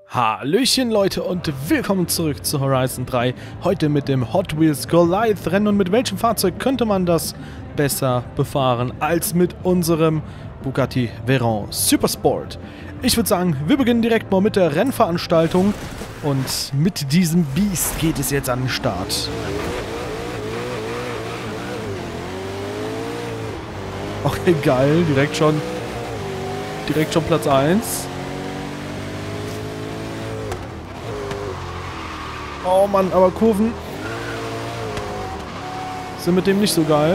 Hallöchen Leute und willkommen zurück zu Horizon 3. Heute mit dem Hot Wheels Goliath Rennen. Und mit welchem Fahrzeug könnte man das besser befahren als mit unserem Bugatti Veyron Supersport? Ich würde sagen, wir beginnen direkt mal mit der Rennveranstaltung. Und mit diesem Biest geht es jetzt an den Start. Okay, geil. Direkt schon Platz 1. Oh Mann, aber Kurven sind mit dem nicht so geil.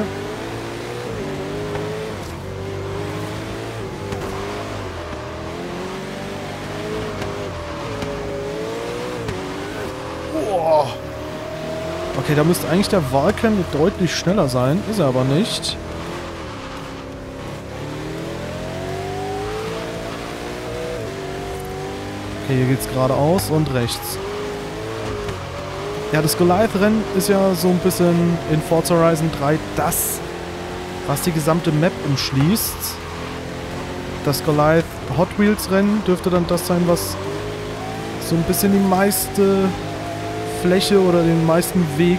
Oh. Okay, da müsste eigentlich der Vulcan deutlich schneller sein. Ist er aber nicht. Okay, hier geht's geradeaus und rechts. Ja, das Goliath-Rennen ist ja so ein bisschen in Forza Horizon 3 das, was die gesamte Map umschließt. Das Goliath Hot Wheels-Rennen dürfte dann das sein, was so ein bisschen die meiste Fläche oder den meisten Weg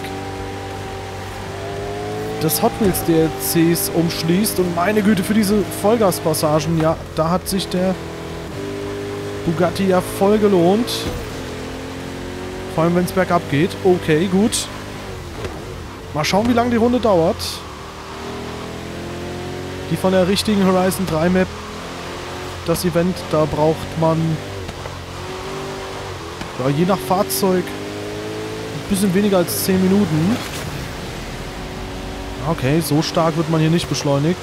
des Hot Wheels DLCs umschließt. Und meine Güte, für diese Vollgaspassagen, ja, da hat sich der Bugatti ja voll gelohnt. Vor allem, wenn es bergab geht. Okay, gut. Mal schauen, wie lange die Runde dauert. Die von der richtigen Horizon 3 Map. Das Event, da braucht man ja, je nach Fahrzeug ein bisschen weniger als 10 Minuten. Okay, so stark wird man hier nicht beschleunigt.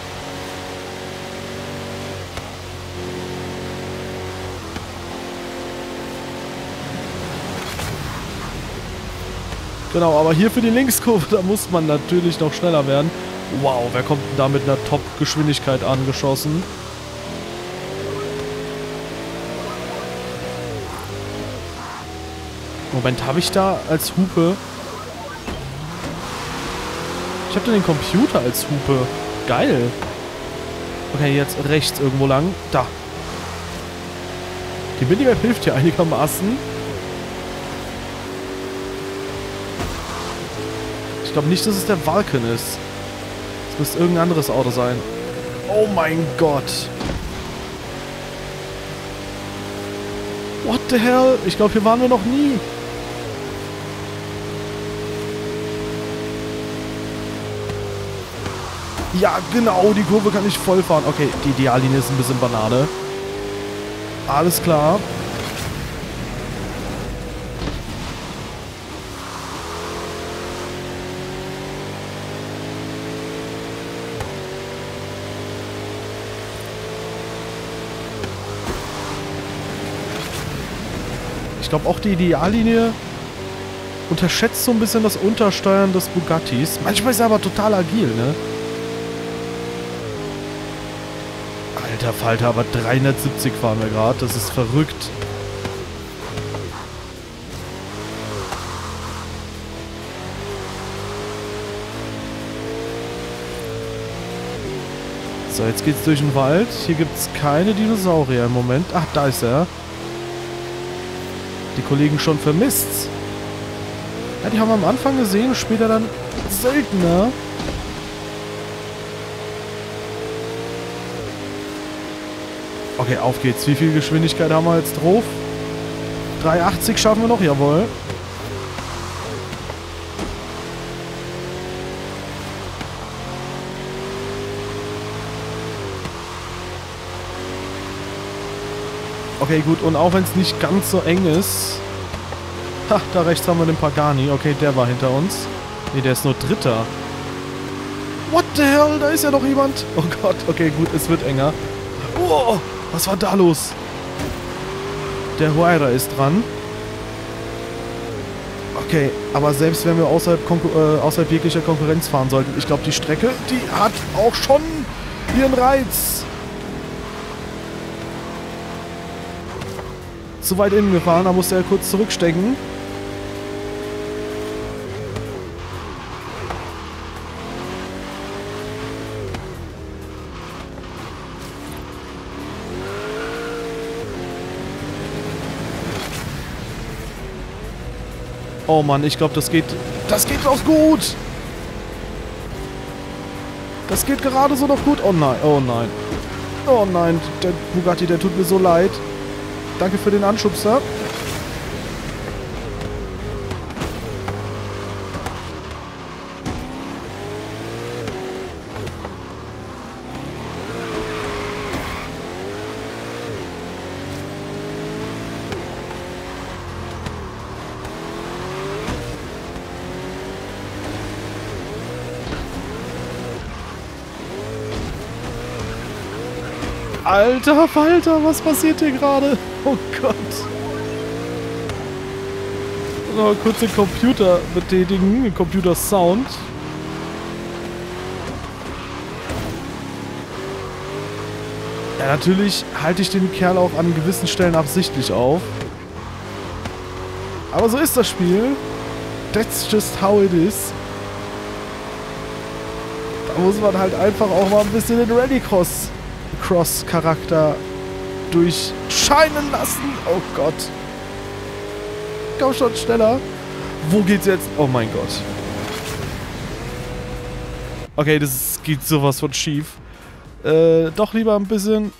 Genau, aber hier für die Linkskurve, da muss man natürlich noch schneller werden. Wow, wer kommt denn da mit einer Top-Geschwindigkeit angeschossen? Moment, habe ich da als Hupe? Ich habe da den Computer als Hupe. Geil. Okay, jetzt rechts irgendwo lang. Da. Die Minimap hilft hier einigermaßen. Ich glaube nicht, dass es der Vulcan ist. Es müsste irgendein anderes Auto sein. Oh mein Gott. What the hell? Ich glaube, hier waren wir noch nie. Ja, genau. Die Kurve kann ich voll fahren. Okay, die Ideallinie ist ein bisschen Banane. Alles klar. Ich glaube auch die Ideallinie unterschätzt so ein bisschen das Untersteuern des Bugattis. Manchmal ist er aber total agil, ne? Alter Falter, aber 370 fahren wir gerade. Das ist verrückt. So, jetzt geht's durch den Wald. Hier gibt's keine Dinosaurier im Moment. Ach, da ist er. Die Kollegen schon vermisst. Ja, die haben wir am Anfang gesehen, später dann seltener. Okay, auf geht's. Wie viel Geschwindigkeit haben wir jetzt drauf? 380 schaffen wir noch, jawohl. Okay, gut, und auch wenn es nicht ganz so eng ist... Ha, da rechts haben wir den Pagani. Okay, der war hinter uns. Ne, der ist nur Dritter. What the hell? Da ist ja noch jemand. Oh Gott, okay, gut, es wird enger. Oh, was war da los? Der Huayra ist dran. Okay, aber selbst wenn wir außerhalb jeglicher Konkurrenz fahren sollten, ich glaube, die Strecke, die hat auch schon ihren Reiz. Zu weit innen gefahren, da musste er kurz zurückstecken. Oh Mann, ich glaube, das geht doch gut. Das geht gerade so noch gut. Oh nein, oh nein. Oh nein, der Bugatti, der tut mir so leid. Danke für den Anschubser. Alter Falter, was passiert hier gerade? Oh Gott. Noch kurz den Computer betätigen, den Computer-Sound. Ja, natürlich halte ich den Kerl auch an gewissen Stellen absichtlich auf. Aber so ist das Spiel. That's just how it is. Da muss man halt einfach auch mal ein bisschen den Rallycross-Charakter durchscheinen lassen. Oh Gott. Komm schon, schneller. Wo geht's jetzt? Oh mein Gott. Okay, das geht sowas von schief. Doch lieber ein bisschen...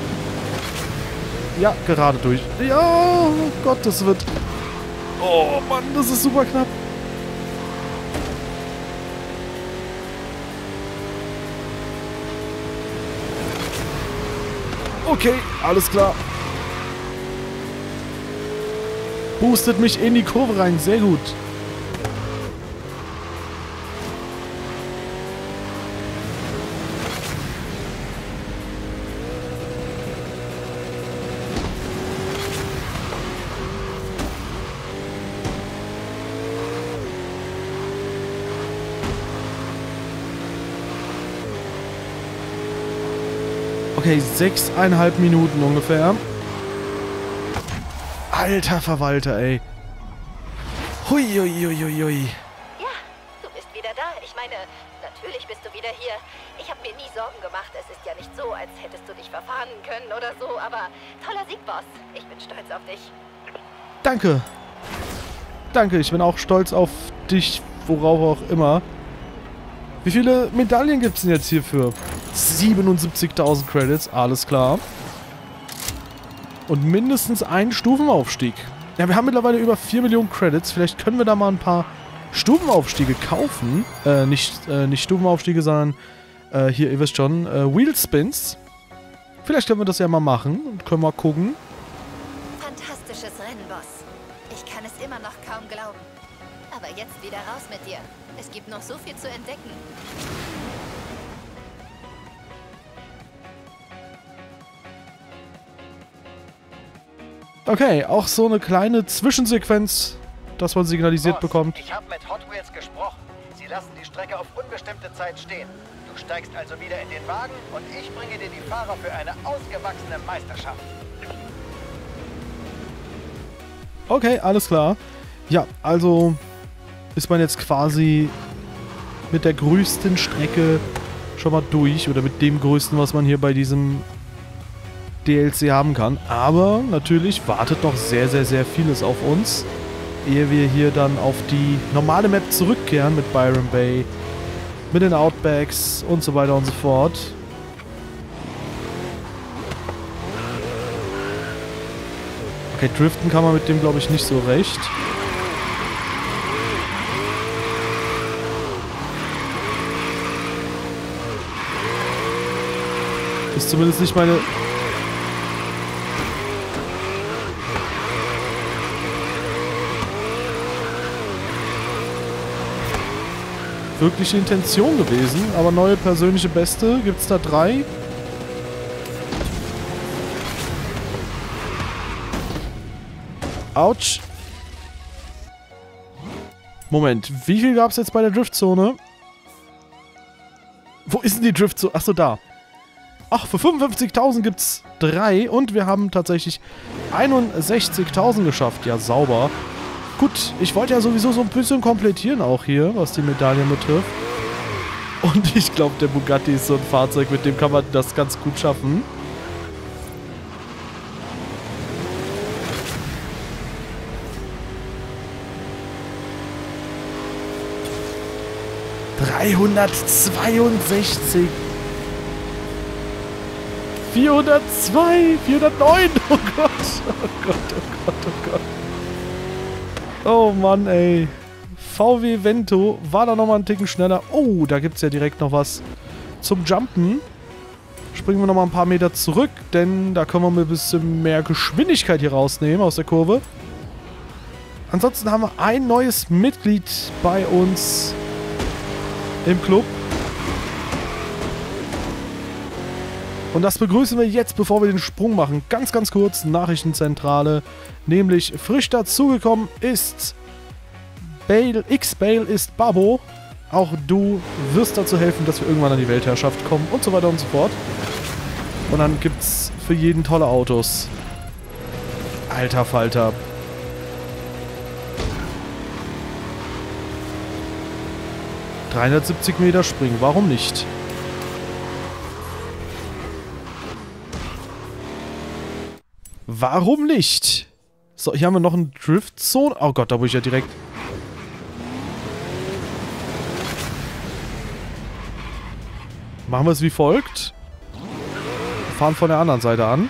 Ja, gerade durch. Ja, oh Gott, das wird... Oh Mann, das ist super knapp. Okay, alles klar. Boostet mich in die Kurve rein, sehr gut. Okay, 6,5 Minuten ungefähr. Alter Verwalter, ey. Hui, hui, hui, hui, hui. Ja, du bist wieder da. Ich meine, natürlich bist du wieder hier. Ich habe mir nie Sorgen gemacht. Es ist ja nicht so, als hättest du dich verfahren können oder so. Aber toller Sieg, Boss. Ich bin stolz auf dich. Danke. Danke, ich bin auch stolz auf dich, worauf auch immer. Wie viele Medaillen gibt es denn jetzt hierfür? 77.000 Credits, alles klar. Und mindestens einen Stufenaufstieg. Ja, wir haben mittlerweile über 4 Millionen Credits. Vielleicht können wir da mal ein paar Stufenaufstiege kaufen. Nicht Stufenaufstiege, sondern hier, ihr wisst schon, Wheelspins. Vielleicht können wir das ja mal machen und können mal gucken. Fantastisches Rennen, Boss. Ich kann es immer noch kaum glauben. Aber jetzt wieder raus mit dir. Es gibt noch so viel zu entdecken. Okay, auch so eine kleine Zwischensequenz, dass man signalisiert bekommt. Ich habe mit Hot Wheels gesprochen. Sie lassen die Strecke auf unbestimmte Zeit stehen. Du steigst also wieder in den Wagen und ich bringe dir die Fahrer für eine ausgewachsene Meisterschaft. Okay, alles klar. Ja, also ist man jetzt quasi mit der größten Strecke schon mal durch. Oder mit dem größten, was man hier bei diesem DLC haben kann. Aber natürlich wartet noch sehr, sehr, sehr vieles auf uns, ehe wir hier dann auf die normale Map zurückkehren mit Byron Bay, mit den Outbacks und so weiter und so fort. Okay, driften kann man mit dem, glaube ich, nicht so recht. Ist zumindest nicht meine... wirkliche Intention gewesen, aber neue persönliche Beste gibt es da 3. Autsch. Moment, wie viel gab es jetzt bei der Driftzone? Wo ist denn die Driftzone? Achso, da. Ach, für 55.000 gibt es 3 und wir haben tatsächlich 61.000 geschafft. Ja, sauber. Gut, ich wollte ja sowieso so ein bisschen komplettieren auch hier, was die Medaillen betrifft. Und ich glaube, der Bugatti ist so ein Fahrzeug, mit dem kann man das ganz gut schaffen. 362. 402. 409. Oh Gott. Oh Gott, oh Gott, oh Gott. Oh Mann, ey. VW Vento war da nochmal einen Ticken schneller. Oh, da gibt es ja direkt noch was zum Jumpen. Springen wir nochmal ein paar Meter zurück, denn da können wir ein bisschen mehr Geschwindigkeit hier rausnehmen aus der Kurve. Ansonsten haben wir ein neues Mitglied bei uns im Club. Und das begrüßen wir jetzt, bevor wir den Sprung machen. Ganz, ganz kurz, Nachrichtenzentrale. Nämlich frisch dazugekommen ist X-Bale ist Babo. Auch du wirst dazu helfen, dass wir irgendwann an die Weltherrschaft kommen und so weiter und so fort. Und dann gibt's für jeden tolle Autos. Alter Falter. ...370 Meter springen, warum nicht? Warum nicht? So, hier haben wir noch einen Driftzone. Oh Gott, da muss ich ja direkt... Machen wir es wie folgt. Wir fahren von der anderen Seite an.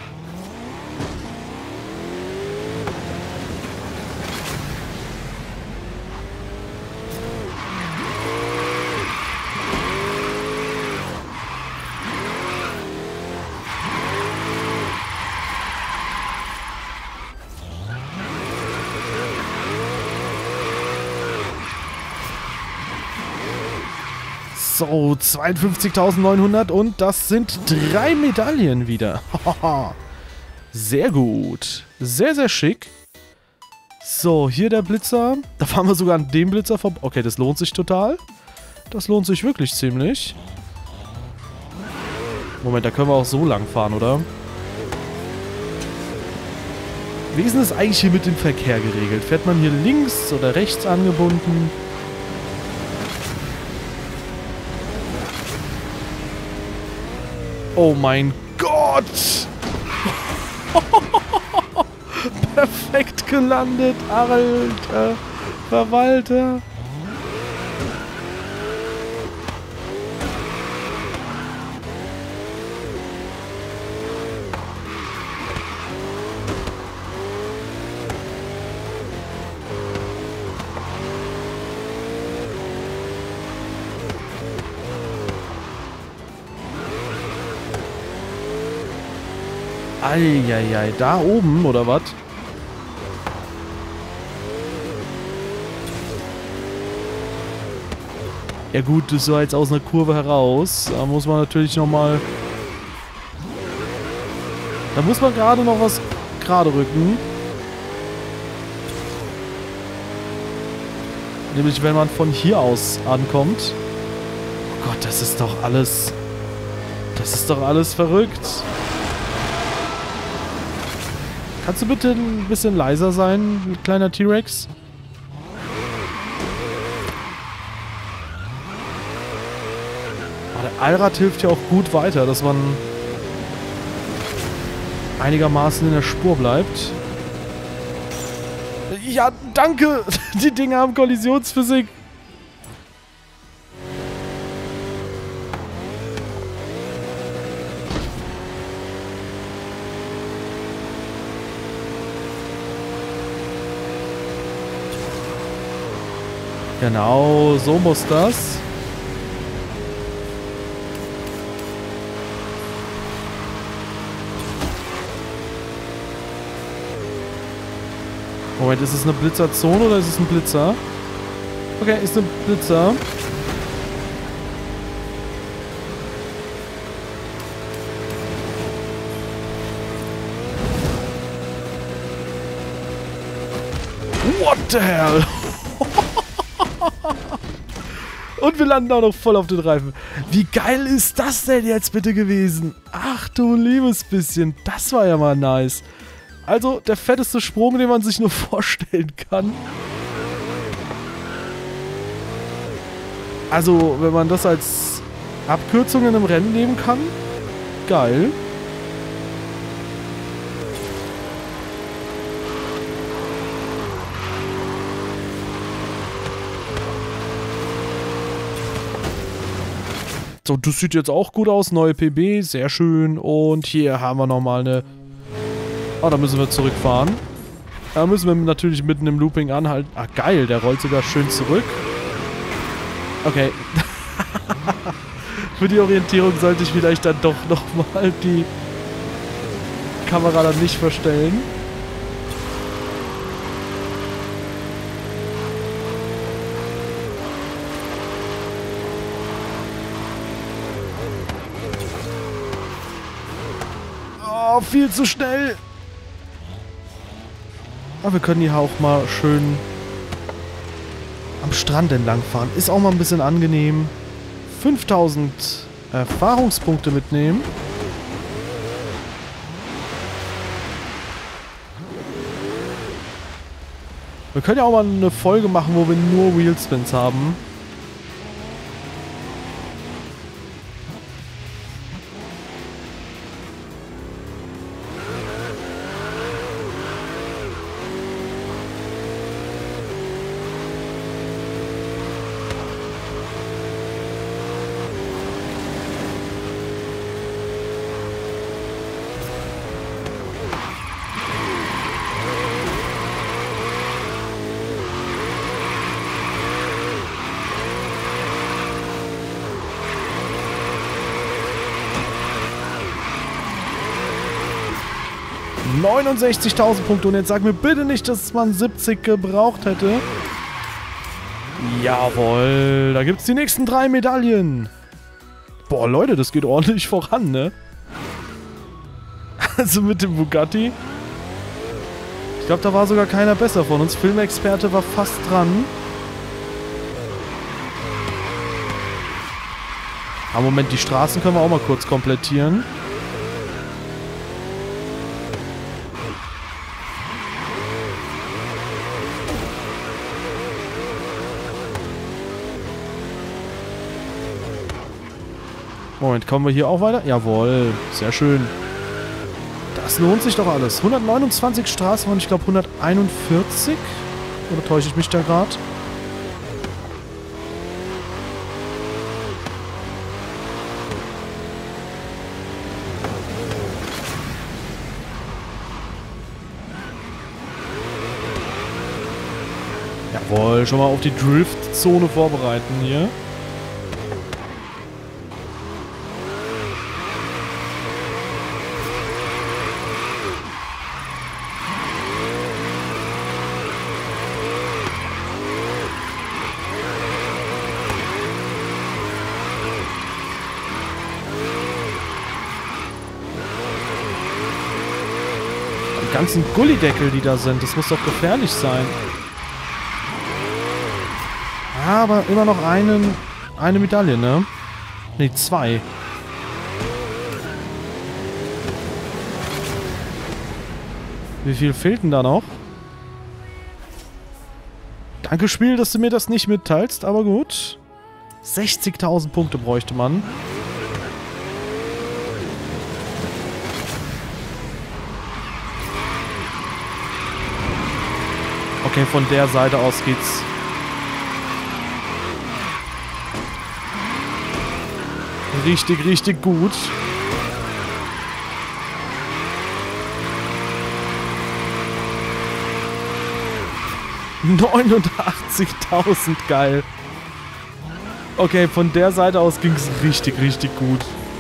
So, 52.900 und das sind 3 Medaillen wieder. Sehr gut. Sehr, sehr schick. So, hier der Blitzer. Da fahren wir sogar an dem Blitzer vorbei. Okay, das lohnt sich total. Das lohnt sich wirklich ziemlich. Moment, da können wir auch so lang fahren, oder? Wie ist denn das eigentlich hier mit dem Verkehr geregelt? Fährt man hier links oder rechts angebunden? Oh mein Gott! Perfekt gelandet, alter Verwalter. Eieiei, da oben, oder was? Ja gut, das war jetzt aus einer Kurve heraus. Da muss man natürlich nochmal... Da muss man gerade noch was gerade rücken. Nämlich, wenn man von hier aus ankommt. Oh Gott, das ist doch alles... Das ist doch alles verrückt. Kannst du bitte ein bisschen leiser sein, kleiner T-Rex? Oh, der Allrad hilft ja auch gut weiter, dass man einigermaßen in der Spur bleibt. Ja, danke! Die Dinger haben Kollisionsphysik. Genau, so muss das. Moment, ist es eine Blitzerzone oder ist es ein Blitzer? Okay, ist ein Blitzer. What the hell? Und wir landen auch noch voll auf den Reifen. Wie geil ist das denn jetzt bitte gewesen? Ach du liebes bisschen. Das war ja mal nice. Also der fetteste Sprung, den man sich nur vorstellen kann. Also, wenn man das als Abkürzung in einem Rennen nehmen kann. Geil. So, das sieht jetzt auch gut aus. Neue PB, sehr schön. Und hier haben wir nochmal eine... Oh, da müssen wir zurückfahren. Da müssen wir natürlich mitten im Looping anhalten. Ah, geil, der rollt sogar schön zurück. Okay. Für die Orientierung sollte ich vielleicht dann doch nochmal die Kamera dann nicht verstellen. Oh, viel zu schnell. Aber wir können hier auch mal schön am Strand entlang fahren. Ist auch mal ein bisschen angenehm. 5000 Erfahrungspunkte mitnehmen. Wir können ja auch mal eine Folge machen, wo wir nur Wheelspins haben. $69.000 Punkte. Und jetzt sag mir bitte nicht, dass man 70 gebraucht hätte. Jawohl. Da gibt es die nächsten 3 Medaillen. Boah, Leute, das geht ordentlich voran, ne? Also mit dem Bugatti. Ich glaube, da war sogar keiner besser von uns. Filmexperte war fast dran. Aber Moment, die Straßen können wir auch mal kurz komplettieren. Moment, kommen wir hier auch weiter? Jawohl, sehr schön. Das lohnt sich doch alles. 129 Straßen und ich glaube 141. Oder täusche ich mich da gerade? Jawohl, schon mal auf die Drift-Zone vorbereiten hier. Die ganzen Gullideckel, die da sind, das muss doch gefährlich sein. Ja, aber immer noch eine Medaille, ne? Ne, 2. Wie viel fehlten da noch? Danke, Spiel, dass du mir das nicht mitteilst, aber gut. 60.000 Punkte bräuchte man. Okay, von der Seite aus geht's. Richtig, richtig gut. $89.000, geil. Okay, von der Seite aus ging es richtig, richtig gut.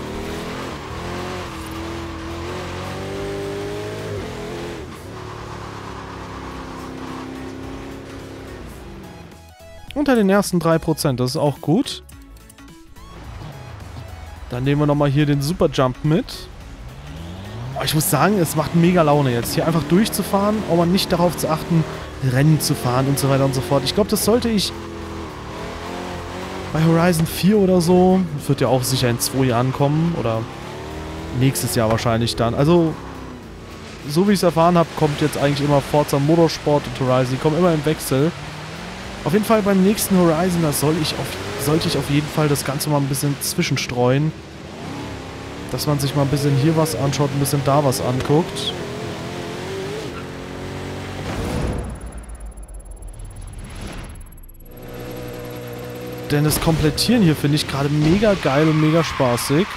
Unter den ersten 3%, das ist auch gut. Dann nehmen wir nochmal hier den Superjump mit. Oh, ich muss sagen, es macht mega Laune jetzt, hier einfach durchzufahren, aber nicht darauf zu achten, Rennen zu fahren und so weiter und so fort. Ich glaube, das sollte ich bei Horizon 4 oder so, wird ja auch sicher in 2 Jahren kommen oder nächstes Jahr wahrscheinlich dann. Also, so wie ich es erfahren habe, kommt jetzt eigentlich immer Forza Motorsport und Horizon, die kommen immer im Wechsel. Auf jeden Fall beim nächsten Horizon, da sollte ich auf jeden Fall das Ganze mal ein bisschen zwischenstreuen. Dass man sich mal ein bisschen hier was anschaut, ein bisschen da was anguckt. Denn das Komplettieren hier finde ich gerade mega geil und mega spaßig.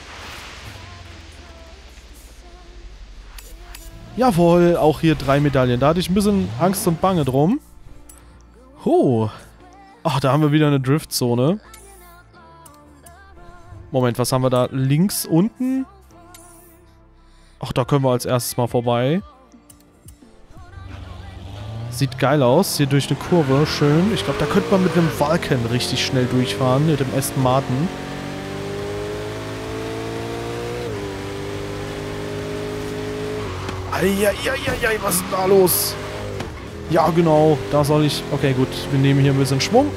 Jawohl, auch hier 3 Medaillen. Da hatte ich ein bisschen Angst und Bange drum. Ach, da haben wir wieder eine Driftzone. Moment, was haben wir da? Links unten? Ach, da können wir als erstes mal vorbei. Sieht geil aus. Hier durch eine Kurve. Schön. Ich glaube, da könnte man mit einem Vulcan richtig schnell durchfahren. Mit dem Aston Martin. Eieieiei, was ist denn da los? Ja, genau. Da soll ich... Okay, gut. Wir nehmen hier ein bisschen Schwung.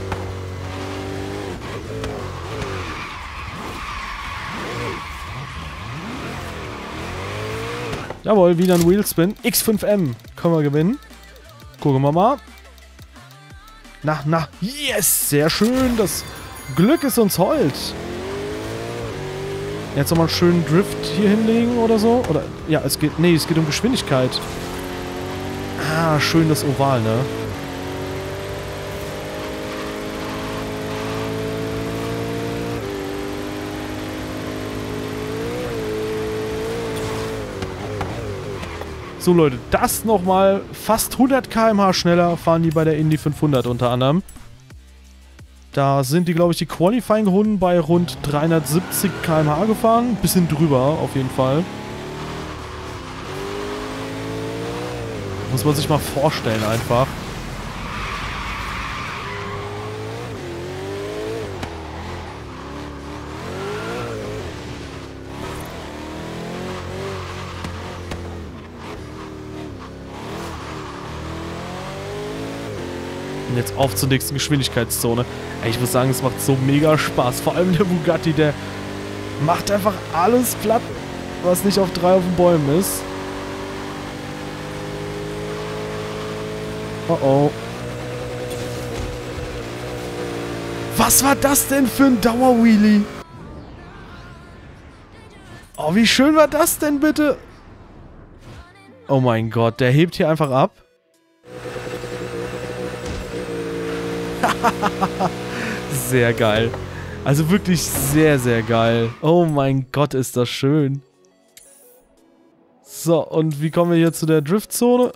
Jawohl, wieder ein Wheelspin. X5M. Können wir gewinnen. Gucken wir mal. Na. Yes! Sehr schön. Das Glück ist uns hold. Jetzt nochmal einen schönen Drift hier hinlegen oder so. Oder, ja, es geht um Geschwindigkeit. Ah, schön das Oval, ne? So Leute, das nochmal fast 100 km/h schneller fahren die bei der Indy 500 unter anderem. Da sind die, glaube ich, die Qualifying-Runden bei rund 370 km/h gefahren. Bisschen drüber, auf jeden Fall. Muss man sich mal vorstellen einfach. Und jetzt auf zur nächsten Geschwindigkeitszone. Ey, ich muss sagen, es macht so mega Spaß. Vor allem der Bugatti, der macht einfach alles platt, was nicht auf 3 auf den Bäumen ist. Oh oh. Was war das denn für ein Dauerwheelie? Oh, wie schön war das denn bitte? Oh mein Gott, der hebt hier einfach ab. Sehr geil. Also wirklich sehr, sehr geil. Oh mein Gott, ist das schön. So, und wie kommen wir hier zu der Driftzone?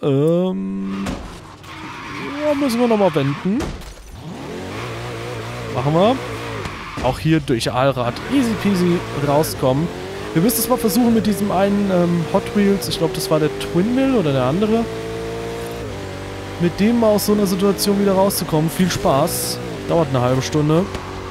Ja, müssen wir nochmal wenden. Machen wir. Auch hier durch Allrad easy peasy rauskommen. Wir müssen es mal versuchen mit diesem einen Hot Wheels. Ich glaube, das war der Twin Mill oder der andere. Mit dem mal aus so einer Situation wieder rauszukommen. Viel Spaß. Dauert eine halbe Stunde.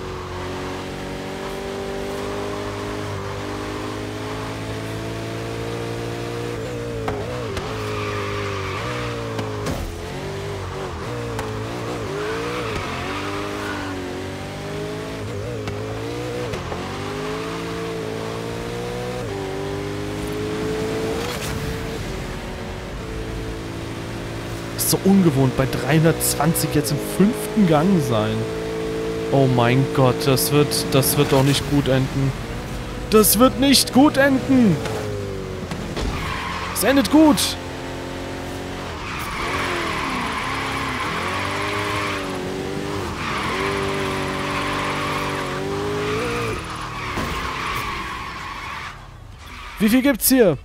So ungewohnt, bei 320 jetzt im 5. Gang sein. Oh mein Gott, das wird doch nicht gut enden. Das wird nicht gut enden. Es endet gut. Wie viel gibt's hier?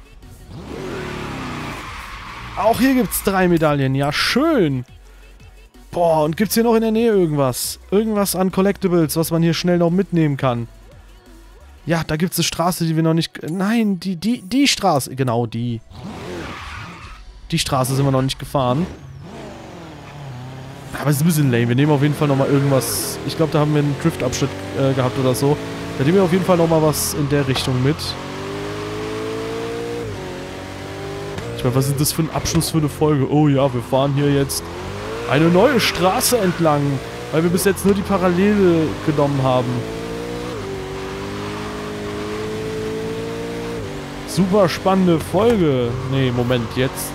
Auch hier gibt's 3 Medaillen. Ja, schön. Boah, und gibt's hier noch in der Nähe irgendwas? Irgendwas an Collectibles, was man hier schnell noch mitnehmen kann. Ja, da gibt's eine Straße, die wir noch nicht... Nein, die Straße. Genau, die. Die Straße sind wir noch nicht gefahren. Aber es ist ein bisschen lame. Wir nehmen auf jeden Fall nochmal irgendwas... Ich glaube, da haben wir einen Driftabschnitt gehabt oder so. Da nehmen wir auf jeden Fall nochmal was in der Richtung mit. Ich meine, was ist das für ein Abschluss für eine Folge? Oh ja, wir fahren hier jetzt eine neue Straße entlang, weil wir bis jetzt nur die Parallele genommen haben. Super spannende Folge. Nee, Moment, jetzt.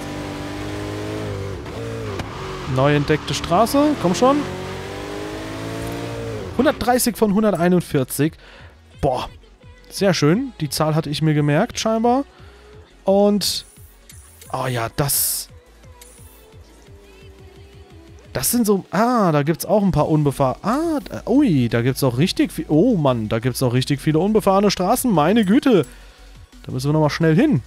Neu entdeckte Straße, komm schon. 130 von 141. Boah, sehr schön. Die Zahl hatte ich mir gemerkt, scheinbar. Und... Oh ja, das Das sind so... Ah, da gibt es auch ein paar unbefahren... Ah, ui, da gibt es auch richtig viel... Oh Mann, da gibt es auch richtig viele unbefahrene Straßen. Meine Güte. Da müssen wir nochmal schnell hin.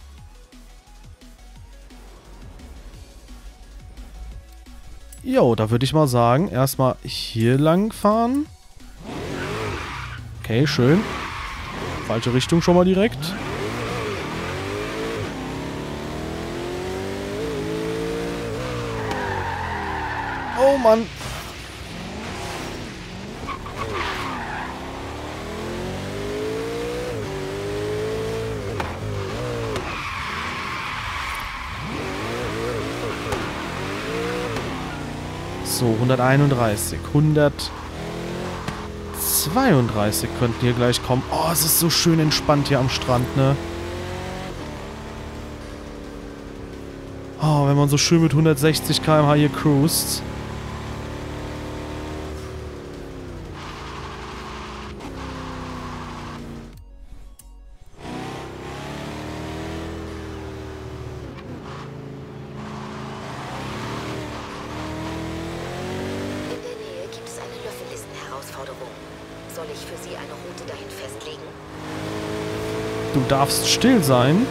Jo, da würde ich mal sagen, erstmal hier lang fahren. Okay, schön. Falsche Richtung schon mal direkt. Oh Mann. So, 131, 132 könnten hier gleich kommen. Oh, es ist so schön entspannt hier am Strand, ne? Oh, wenn man so schön mit 160 km/h hier cruist. Soll ich für Sie eine Route dahin festlegen? Du darfst still sein.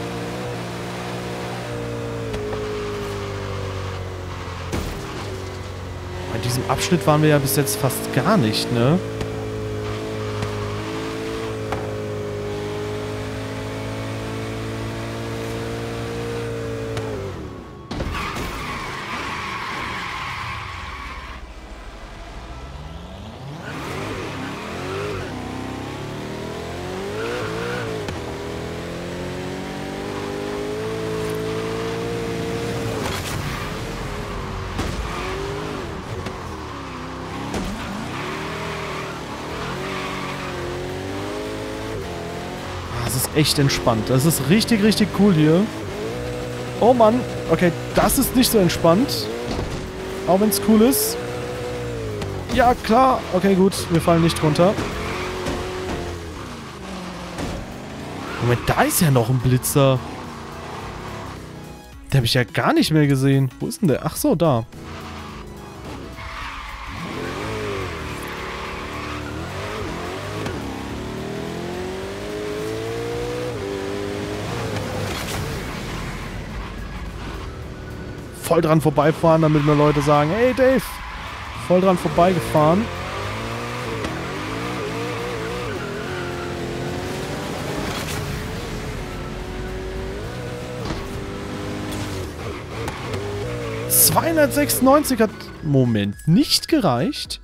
Bei diesem Abschnitt waren wir ja bis jetzt fast gar nicht, ne? Das ist echt entspannt. Das ist richtig, richtig cool hier. Oh Mann. Okay, das ist nicht so entspannt. Auch wenn es cool ist. Ja, klar. Okay, gut. Wir fallen nicht runter. Moment, da ist ja noch ein Blitzer. Den habe ich ja gar nicht mehr gesehen. Wo ist denn der? Ach so, da. Voll dran vorbeifahren, damit mir Leute sagen, hey Dave, voll dran vorbeigefahren. ...296 hat... Moment, nicht gereicht.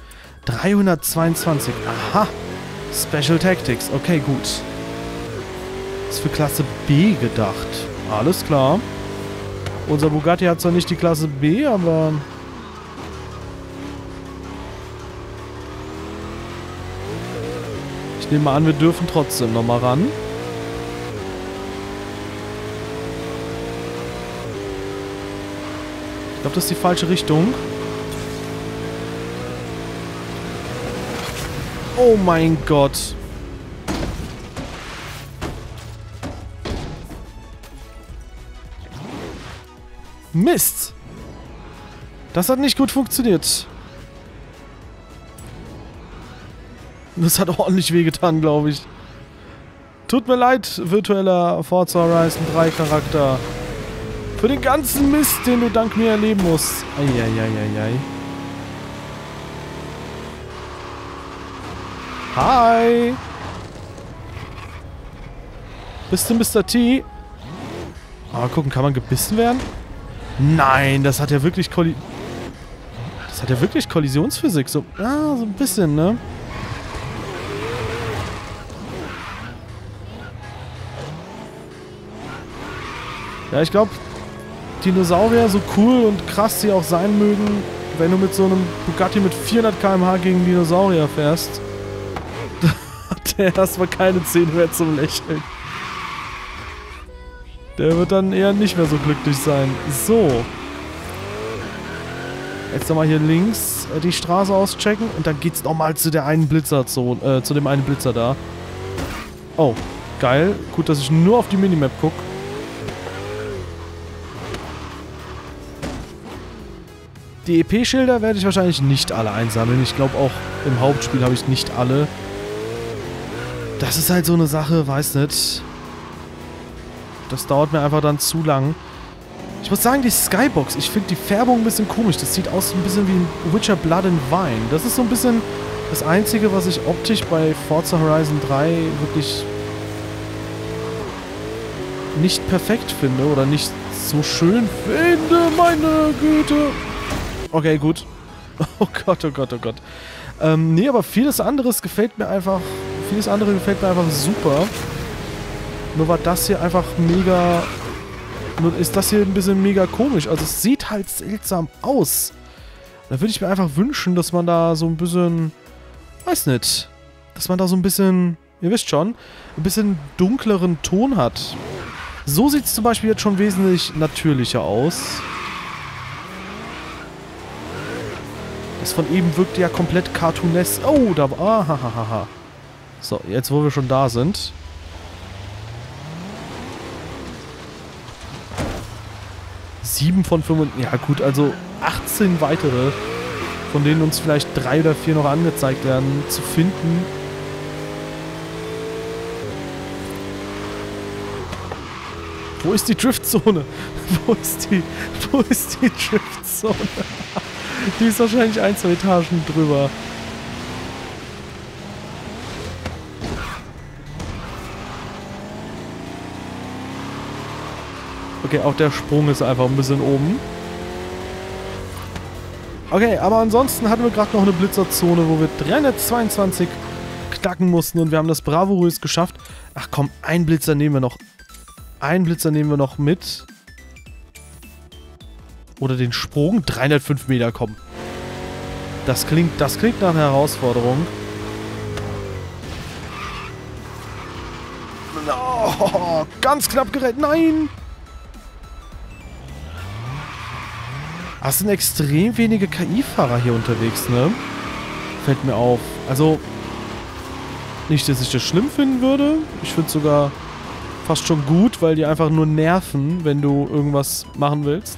322, aha. Special Tactics, okay, gut. Ist für Klasse B gedacht. Alles klar. Unser Bugatti hat zwar nicht die Klasse B, aber... Ich nehme mal an, wir dürfen trotzdem nochmal ran. Ich glaube, das ist die falsche Richtung. Oh mein Gott. Mist! Das hat nicht gut funktioniert. Das hat ordentlich wehgetan, glaube ich. Tut mir leid, virtueller Forza Horizon 3 Charakter. Für den ganzen Mist, den du dank mir erleben musst. Eieieiei. Hi! Bist du Mr. T? Ah, gucken, kann man gebissen werden? Nein, das hat ja wirklich Kollisionsphysik. So, so ein bisschen, ne? Ja, ich glaube, Dinosaurier, so cool und krass sie auch sein mögen, wenn du mit so einem Bugatti mit 400 km/h gegen Dinosaurier fährst, hat der erstmal keine Zähne mehr zum Lächeln. Der wird dann eher nicht mehr so glücklich sein. So. Jetzt nochmal hier links die Straße auschecken und dann geht's nochmal zu der einen Blitzerzone, zu dem einen Blitzer da. Oh, geil. Gut, dass ich nur auf die Minimap gucke. Die EP-Schilder werde ich wahrscheinlich nicht alle einsammeln. Ich glaube auch im Hauptspiel habe ich nicht alle. Das ist halt so eine Sache, weiß nicht. Das dauert mir einfach dann zu lang. Ich muss sagen, die Skybox, ich finde die Färbung ein bisschen komisch. Das sieht aus ein bisschen wie ein Witcher Blood and Wine. Das ist so ein bisschen das Einzige, was ich optisch bei Forza Horizon 3 wirklich nicht perfekt finde oder nicht so schön finde, meine Güte. Okay, gut. Oh Gott, oh Gott, oh Gott. Nee, aber vieles andere gefällt mir einfach super. Nur war das hier einfach mega... Nur ist das hier ein bisschen mega komisch. Also es sieht halt seltsam aus. Da würde ich mir einfach wünschen, dass man da so ein bisschen... Weiß nicht. Dass man da so ein bisschen... Ihr wisst schon. Ein bisschen dunkleren Ton hat. So sieht es zum Beispiel jetzt schon wesentlich natürlicher aus. Das von eben wirkte ja komplett cartoonesk. Oh, da war... Ahahaha. So, jetzt wo wir schon da sind. 7 von 5... Ja gut, also 18 weitere, von denen uns vielleicht 3 oder 4 noch angezeigt werden, zu finden. Wo ist die Driftzone? Wo ist die Driftzone? Die ist wahrscheinlich 1, 2 Etagen drüber. Okay, auch der Sprung ist einfach ein bisschen oben. Okay, aber ansonsten hatten wir gerade noch eine Blitzerzone, wo wir 322 knacken mussten und wir haben das bravourös geschafft. Ach komm, einen Blitzer nehmen wir noch. Einen Blitzer nehmen wir noch mit. Oder den Sprung. 305 Meter, komm. Das klingt nach einer Herausforderung. Oh, ganz knapp gerettet. Nein! Es sind extrem wenige KI-Fahrer hier unterwegs, ne? Fällt mir auf. Also, nicht, dass ich das schlimm finden würde. Ich finde es sogar fast schon gut, weil die einfach nur nerven, wenn du irgendwas machen willst.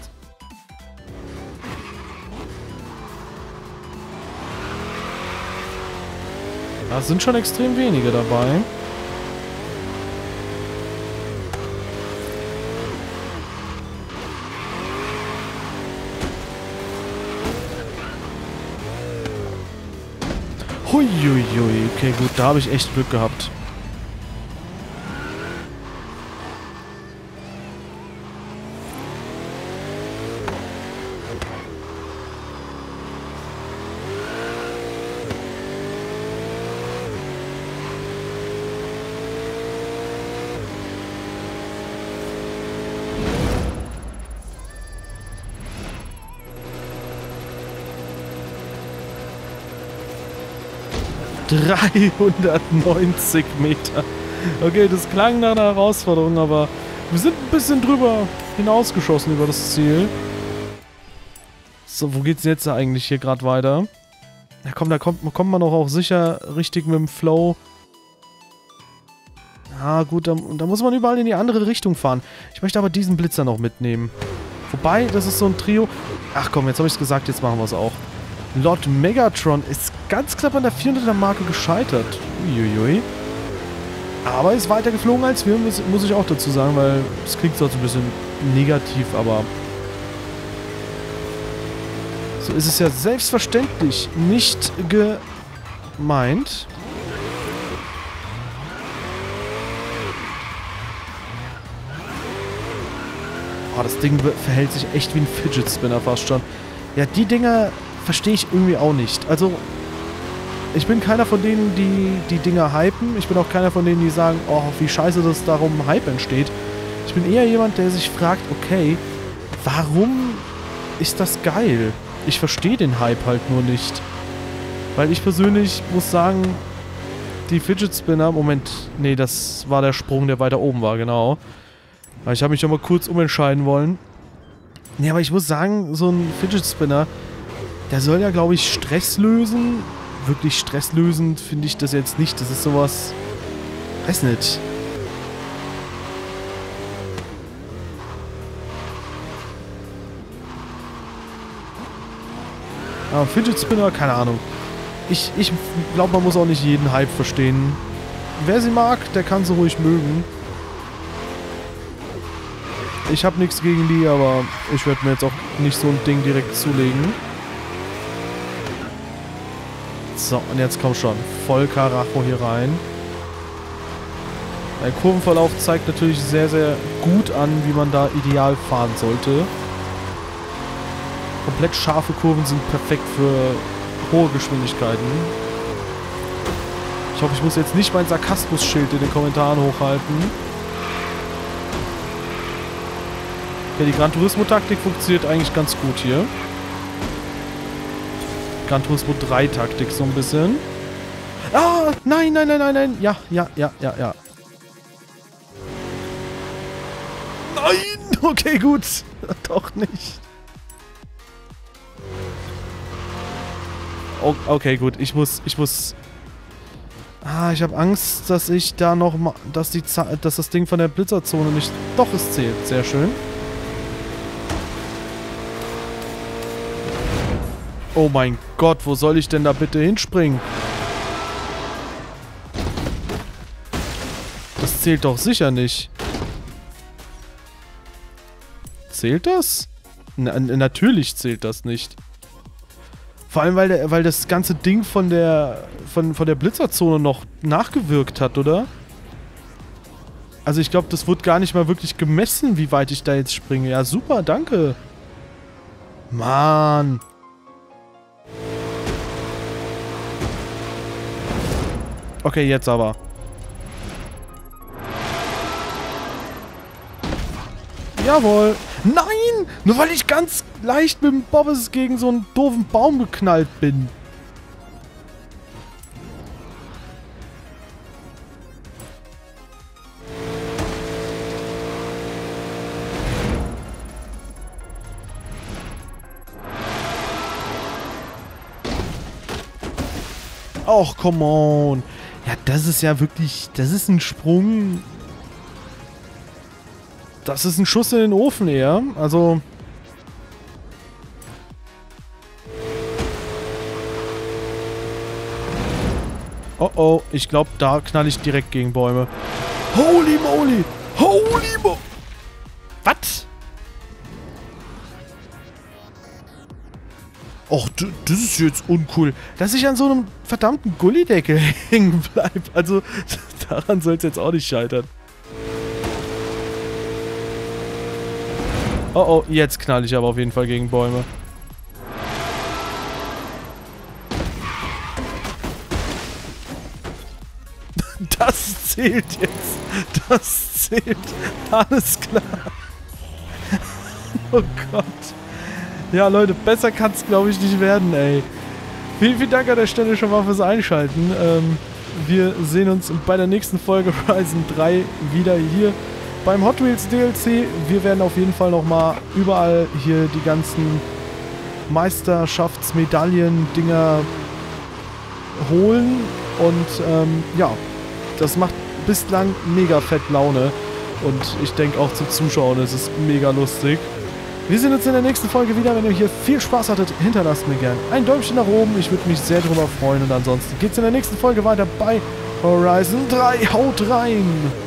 Da sind schon extrem wenige dabei. Huiuiui, okay, gut, da habe ich echt Glück gehabt. ...390 Meter. Okay, das klang nach einer Herausforderung, aber wir sind ein bisschen drüber hinausgeschossen über das Ziel. So, wo geht's jetzt eigentlich hier gerade weiter? Ja komm, da kommt man doch auch sicher richtig mit dem Flow. Ah gut, da muss man überall in die andere Richtung fahren. Ich möchte aber diesen Blitzer noch mitnehmen. Wobei, das ist so ein Trio... Ach komm, jetzt habe ich es gesagt, jetzt machen wir es auch. Lord Megatron ist ganz knapp an der 400er Marke gescheitert. Uiuiui. Aber ist weiter geflogen als wir, muss ich auch dazu sagen, weil es klingt so ein bisschen negativ, aber so ist es ja selbstverständlich nicht gemeint. Oh, das Ding verhält sich echt wie ein Fidget Spinner fast schon. Ja, die Dinger verstehe ich irgendwie auch nicht. Also, ich bin keiner von denen, die Dinger hypen. Ich bin auch keiner von denen, die sagen, oh, wie scheiße, dass darum Hype entsteht. Ich bin eher jemand, der sich fragt, okay, warum ist das geil? Ich verstehe den Hype halt nur nicht. Weil ich persönlich muss sagen, die Fidget Spinner, Moment, nee, das war der Sprung, der weiter oben war, genau. Weil ich habe mich noch mal kurz umentscheiden wollen. Nee, aber ich muss sagen, so ein Fidget Spinner, der soll ja, glaube ich, Stress lösen. Wirklich stresslösend finde ich das jetzt nicht. Das ist sowas... Weiß nicht. Aber Fidget Spinner, keine Ahnung. Ich glaube, man muss auch nicht jeden Hype verstehen. Wer sie mag, der kann sie ruhig mögen. Ich habe nichts gegen die, aber ich werde mir jetzt auch nicht so ein Ding direkt zulegen. So, und jetzt komm schon. Voll Karacho hier rein. Der Kurvenverlauf zeigt natürlich sehr, sehr gut an, wie man da ideal fahren sollte. Komplett scharfe Kurven sind perfekt für hohe Geschwindigkeiten. Ich hoffe, ich muss jetzt nicht mein Sarkasmus-Schild in den Kommentaren hochhalten. Ja, die Gran Turismo-Taktik funktioniert eigentlich ganz gut hier. Gran Turismo 3-Taktik so ein bisschen. Ah, nein, nein, nein, nein, nein. Ja. Nein, okay, gut. Doch nicht. Okay, gut. Ich muss... Ah, ich habe Angst, dass ich da noch mal... Dass das Ding von der Blitzerzone nicht... Doch, es zählt. Sehr schön. Oh mein Gott, wo soll ich denn da bitte hinspringen? Das zählt doch sicher nicht. Zählt das? Natürlich zählt das nicht. Vor allem, weil das ganze Ding von der Blitzerzone noch nachgewirkt hat, oder? Also ich glaube, das wurde gar nicht mal wirklich gemessen, wie weit ich da jetzt springe. Ja, super, danke. Mann. Okay, jetzt aber. Jawohl. Nein! Nur weil ich ganz leicht mit dem Bobbes gegen so einen doofen Baum geknallt bin. Och, come on. Ja, das ist ja wirklich... Das ist ein Sprung... Das ist ein Schuss in den Ofen eher. Also... Oh oh, ich glaube, da knall ich direkt gegen Bäume. Holy moly! Holy mo... Was? Och, das ist jetzt uncool, dass ich an so einem verdammten Gullideckel hängen bleibe. Also, daran soll es jetzt auch nicht scheitern. Oh oh, jetzt knall ich aber auf jeden Fall gegen Bäume. Das zählt jetzt. Das zählt. Alles klar. Oh Gott. Ja, Leute, besser kann es, glaube ich, nicht werden, ey. Vielen, vielen Dank an der Stelle schon mal fürs Einschalten. Wir sehen uns bei der nächsten Folge Horizon 3 wieder hier beim Hot Wheels DLC. Wir werden auf jeden Fall nochmal überall hier die ganzen Meisterschaftsmedaillen-Dinger holen. Und ja, das macht bislang mega fett Laune. Und ich denke auch zum Zuschauen ist es mega lustig. Wir sehen uns in der nächsten Folge wieder. Wenn ihr hier viel Spaß hattet, hinterlasst mir gerne ein Däumchen nach oben. Ich würde mich sehr darüber freuen. Und ansonsten geht's in der nächsten Folge weiter bei Horizon 3. Haut rein!